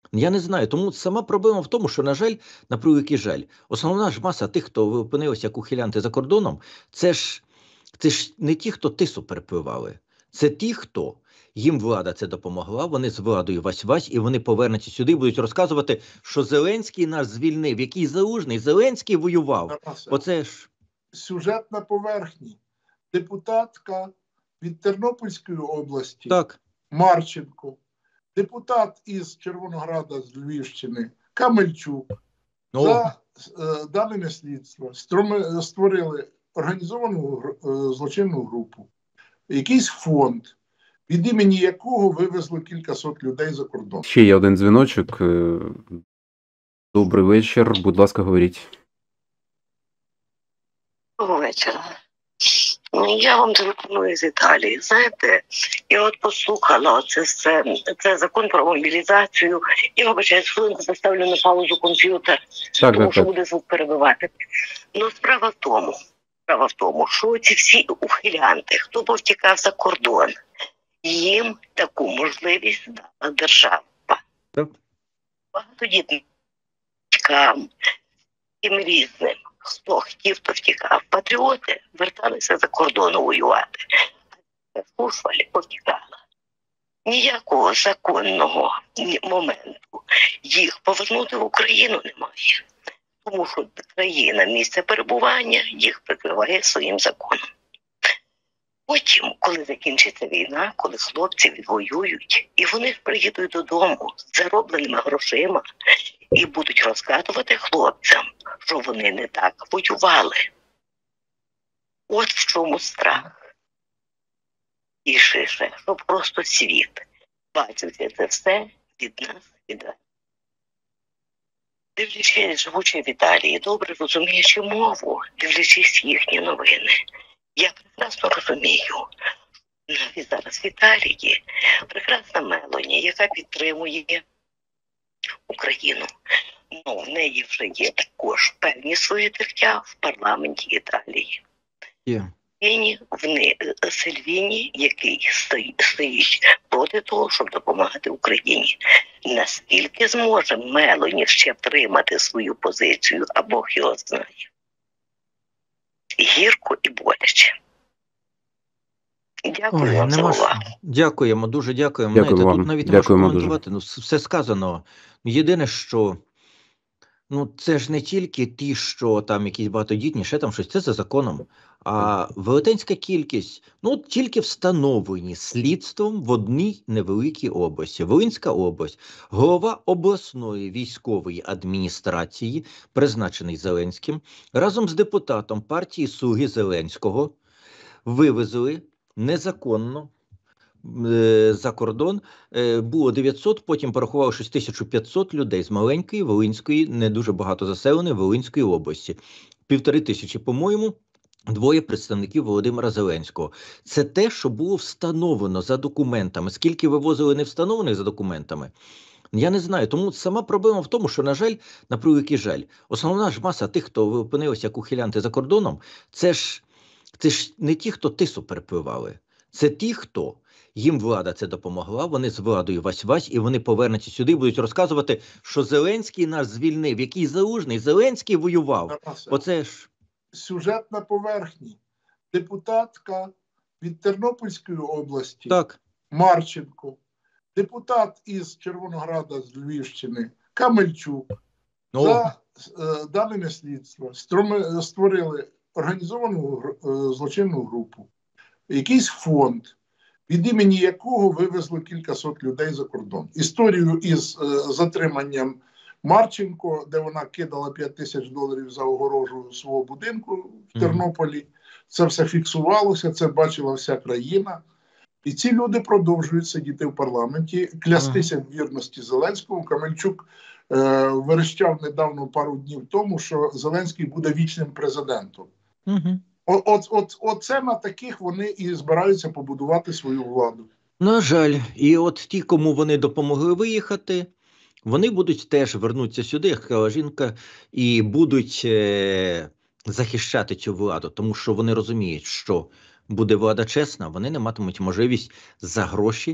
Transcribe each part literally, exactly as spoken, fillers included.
Я не знаю, тому сама проблема в тому, що, на жаль, на превеликий жаль, основна ж маса тих, хто опинився як ухилянти за кордоном, це ж, це ж не ті, хто тису перепливали. Це ті, хто їм влада це допомогла, вони з владою вась-вась, і вони повернуться сюди і будуть розказувати, що Зеленський нас звільнив, який Залужний, Зеленський воював. Тарасе, Оце ж... Сюжет на поверхні. Депутатка від Тернопільської області, Так. Марченко, депутат із Червонограда, з Львівщини, Камельчук, О. за е, даними слідства строми, створили організовану е, злочинну групу, якийсь фонд, від імені якого вивезли кількасот людей за кордон. Ще є один дзвіночок. Добрий вечір, будь ласка, говоріть. Доброго вечора. Я вам телефоную з Італії. Знаєте, я от послухала це, це, це закон про мобілізацію. Я вибачаюсь, хвилинку поставлю на паузу комп'ютер, Так, тому так, що так. буде звук перебивати. Ну, справа в тому, справа в тому, що ці всі ухилянти, хто повтікав за кордон, їм таку можливість дала держава. Так. Багатодітним батькам, тим різним. Хто хотів, то втікав. Патріоти верталися за кордону воювати. А слушвалі повтікала. Ніякого законного моменту їх повернути в Україну немає. Тому що країна, місце перебування їх прикриває своїм законом. Потім, коли закінчиться війна, коли хлопці відвоюють, і вони ж приїдуть додому з заробленими грошима і будуть розказувати хлопцям, що вони не так воювали. От в чому страх. І ще, ще, щоб просто світ бачився це все від нас, від вас. Дивлячись, живучи в Італії, добре розуміючи мову, дивлячись їхні новини, я прекрасно розумію, навіть зараз в Італії прекрасна Мелоні, яка підтримує Україну. Ну, в неї вже є також певні свої тертя в парламенті Італії. Yeah. Сельвіні, в не, Сельвіні, який стоїть, стоїть проти того, щоб допомагати Україні. Наскільки зможе Мелоні ще втримати свою позицію, а Бог його знає. Гірко і боляче. Дякую Ой, вам за нема ж- увагу. Дякуємо, дуже дякуємо. Дякую Знаєте, вам. тут навіть не можу Дякуємо коментувати, ну, с- все сказано. Єдине, що ну, це ж не тільки ті, що там якісь багатодітні, ще там щось, це за законом. А велетенська кількість, ну, от тільки встановлені слідством в одній невеликій області. Волинська область. Голова обласної військової адміністрації, призначений Зеленським, разом з депутатом партії «Слуги Зеленського» вивезли незаконно е, за кордон. Е, Було дев'ятсот, потім порахували щось тисячу п'ятсот людей з маленької Волинської, не дуже багато заселеної Волинської області. Півтори тисячі, по-моєму, двоє представників Володимира Зеленського. Це те, що було встановлено за документами. Скільки вивозили не встановлених за документами, я не знаю. Тому сама проблема в тому, що, на жаль, на превеликий жаль, основна ж маса тих, хто опинився як ухилянти за кордоном, це ж, це ж не ті, хто тису перепливали. Це ті, хто їм влада це допомогла, вони з владою вась-вась, і вони повернуться сюди і будуть розказувати, що Зеленський нас звільнив, який Залужний, Зеленський воював. Тарасе, Оце ж... сюжет на поверхні. Депутатка від Тернопільської області, Так. Марченко, депутат із Червонограда, з Львівщини, Камельчук, О. за е, даними слідства строми, створили організовану гр- е, злочинну групу, якийсь фонд, від імені якого вивезли кількасот людей за кордон. Історію із е, затриманням Марченко, де вона кидала п'ять тисяч доларів за огорожу свого будинку в Тернополі, це все фіксувалося, це бачила вся країна. І ці люди продовжують сидіти в парламенті, клястися в вірності Зеленському. Камельчук е, верещав недавно, пару днів тому, що Зеленський буде вічним президентом. Угу. От, от, от, оце на таких вони і збираються побудувати свою владу. На жаль, і от ті, кому вони допомогли виїхати, вони будуть теж вернутися сюди, як сказала жінка, і будуть е- захищати цю владу, тому що вони розуміють, що буде влада чесна, вони не матимуть можливість за гроші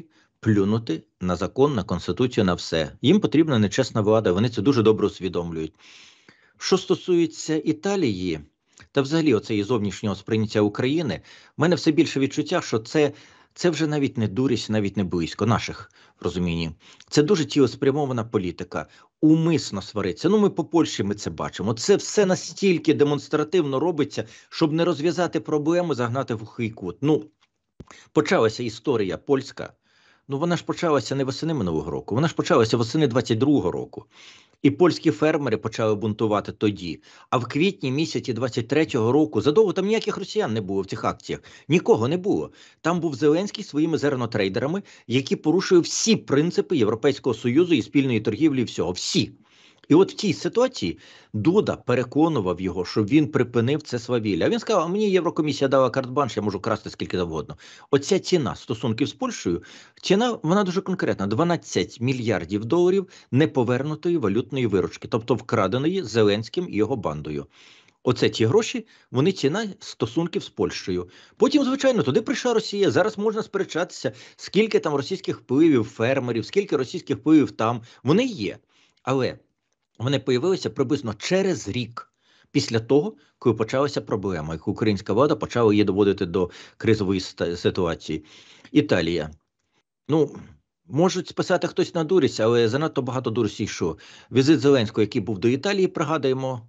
плюнути на закон, на Конституцію, на все. Їм потрібна нечесна влада, вони це дуже добре усвідомлюють. Що стосується Італії, та взагалі оцеї зовнішнього сприйняття України, в мене все більше відчуття, що це, це вже навіть не дурість, навіть не близько наших розумінні. Це дуже цілеспрямована політика. Умисно свариться. Ну, ми по Польщі ми це бачимо. Це все настільки демонстративно робиться, щоб не розв'язати проблему, загнати в глухий кут. Ну, почалася історія польська. Ну, вона ж почалася не восени минулого року, вона ж почалася восени двадцять другого року. І польські фермери почали бунтувати тоді. А в квітні місяці двадцять третього року, задовго там ніяких росіян не було в цих акціях. Нікого не було. Там був Зеленський своїми зернотрейдерами, які порушують всі принципи Європейського Союзу і спільної торгівлі і всього. Всі. І от в тій ситуації Дуда переконував його, щоб він припинив це свавілля. А він сказав, а мені Єврокомісія дала карт-бланш, я можу красти скільки завгодно. Оця ціна стосунків з Польщею, ціна, вона дуже конкретна. дванадцять мільярдів доларів неповернутої валютної виручки, тобто вкраденої Зеленським і його бандою. Оце ті гроші, вони ціна стосунків з Польщею. Потім, звичайно, туди прийшла Росія. Зараз можна сперечатися, скільки там російських впливів, фермерів, скільки російських впливів там. Вони є. Але вони появилися приблизно через рік після того, коли почалася проблема, як українська влада почала її доводити до кризової ситуації. Італія. Ну, можуть списати хтось на дурість, але занадто багато дурості йшло. Візит Зеленського, який був до Італії, пригадаємо,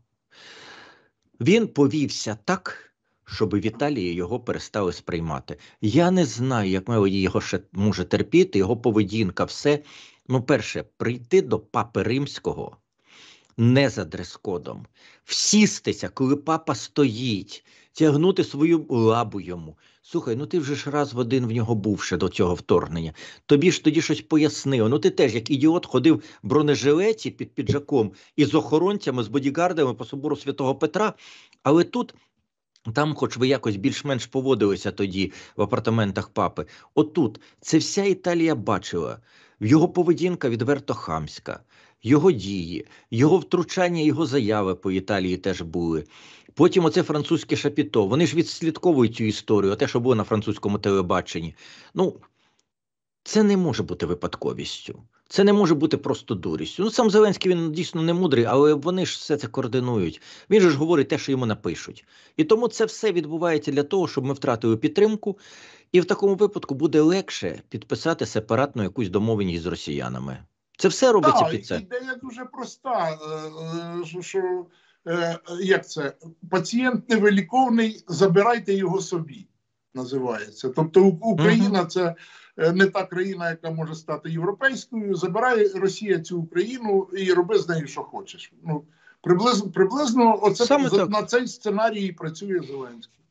він повівся так, щоб в Італії його перестали сприймати. Я не знаю, як Мелоді його ще може терпіти, його поведінка, все. Ну, перше, прийти до Папи Римського не за дрес-кодом, всістися, коли папа стоїть, тягнути свою лабу йому. Слухай, ну ти вже ж раз в один в нього був ще до цього вторгнення. Тобі ж тоді щось пояснило. Ну ти теж, як ідіот, ходив в бронежилеті під піджаком і з охоронцями, з бодігардами по собору Святого Петра. Але тут, там хоч ви якось більш-менш поводилися тоді в апартаментах папи. Отут це вся Італія бачила. Його поведінка відверто хамська. Його дії, його втручання, його заяви по Італії теж були. Потім оце французьке шапіто. Вони ж відслідковують цю історію, те, що було на французькому телебаченні. Ну, це не може бути випадковістю. Це не може бути просто дурістю. Ну, сам Зеленський, він дійсно не мудрий, але вони ж все це координують. Він же ж говорить те, що йому напишуть. І тому це все відбувається для того, щоб ми втратили підтримку. І в такому випадку буде легше підписати сепаратну якусь домовленість з росіянами. Це все робиться так, під це. Ідея дуже проста, що, що як це, пацієнт невиліковний, забирайте його собі, називається. Тобто Україна угу. це не та країна, яка може стати європейською, забирає Росія цю Україну і роби з нею, що хочеш. Ну, приблизно, приблизно оце, за, на цей сценарій працює Зеленський.